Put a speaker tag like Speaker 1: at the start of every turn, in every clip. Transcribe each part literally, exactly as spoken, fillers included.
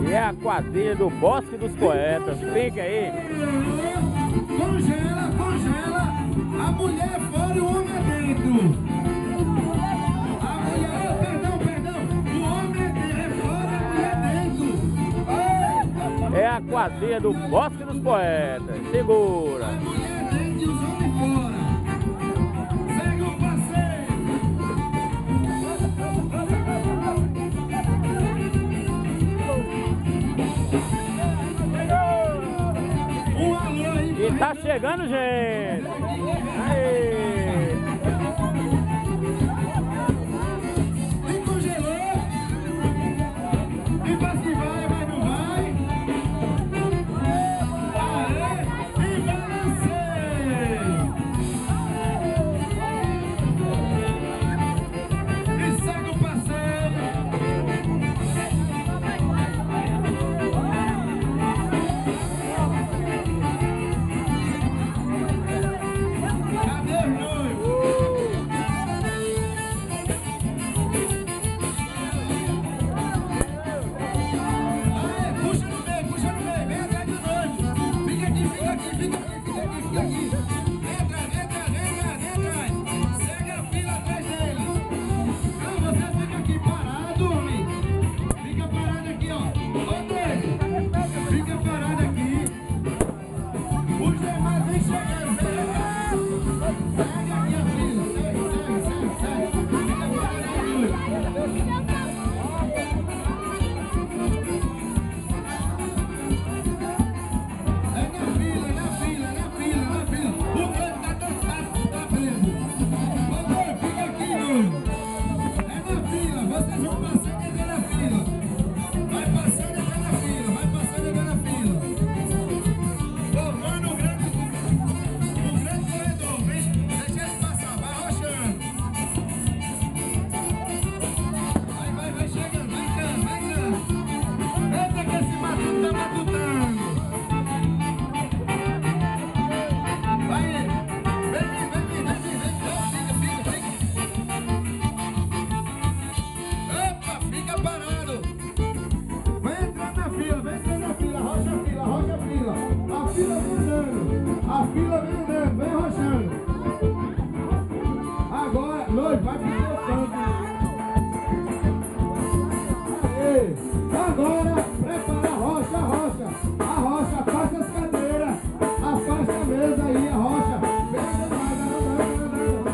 Speaker 1: E é a quadrilha do Bosque dos Poetas. Fica aí.
Speaker 2: Congela, congela. A mulher fora e o homem é dentro. A mulher, perdão, perdão. O homem é fora e a mulher dentro.
Speaker 1: É a quadrilha do Bosque dos Poetas. Segura.
Speaker 2: A mulher dentro e os homens fora. Segue o passeio. Um alô aí.
Speaker 1: E tá chegando gente. Aê.
Speaker 2: E congelou. E parece que vai, mas não vai. Aê. E balancei. E segue o passeio. Cadê os noivos? Aê, puxa no meio, puxa no meio, vem atrás do noivo. Fica aqui, fica aqui, fica aqui, fica aqui, fica aqui. Vem atrás, vem atrás, vem atrás, vem atrás. Segue a fila atrás dele. Não, você fica aqui parado, homem. Fica parado aqui, ó. Ô, noivo, fica parado aqui. Os demais vem chegando, vem cá. Segue aqui a fila, segue, segue, segue, segue. Fica parado aí, noivo. É na fila, na fila, na fila, na fila. O noivo tá cansado, tá bebo. Ô, noivo, fica aqui, noivo. É na fila, vocês vão passando e entrando na fila. Vai passando e entrando na fila, vai passando e entrando na fila. Ô, vai no grande, no grande corredor, vem, deixa eles passar, vai arrochando. Vai, vai, vai chegando, vai entrando, vai entrando. Eita que esse matuto tá matutando. Vai, vem, vem, vem, vem, vem, vem, vem, fica, fica, fica. Opa, fica parado. Vai entrando na fila, vem entrando na fila, rocha a fila, rocha a fila. A fila vem andando, a fila vem andando, vem rochando. Agora, noivo, vai pro seu canto. Aê. Agora, prepara a rocha, a rocha. A rocha, afasta as cadeiras. Afasta a mesa aí, a rocha. Vem andando, andando, andando, andando.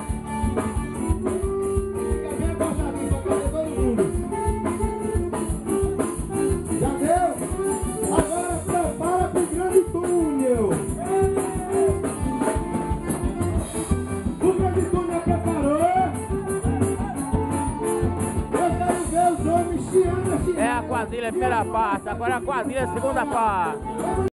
Speaker 2: Fica bem abaixadinho pra caber todo mundo. Já deu? Agora prepara pro grande túnel. O grande túnel preparou. Eu quero ver os homens chiando, chiando.
Speaker 1: É a quadrilha primeira parte. Agora a quadrilha segunda parte.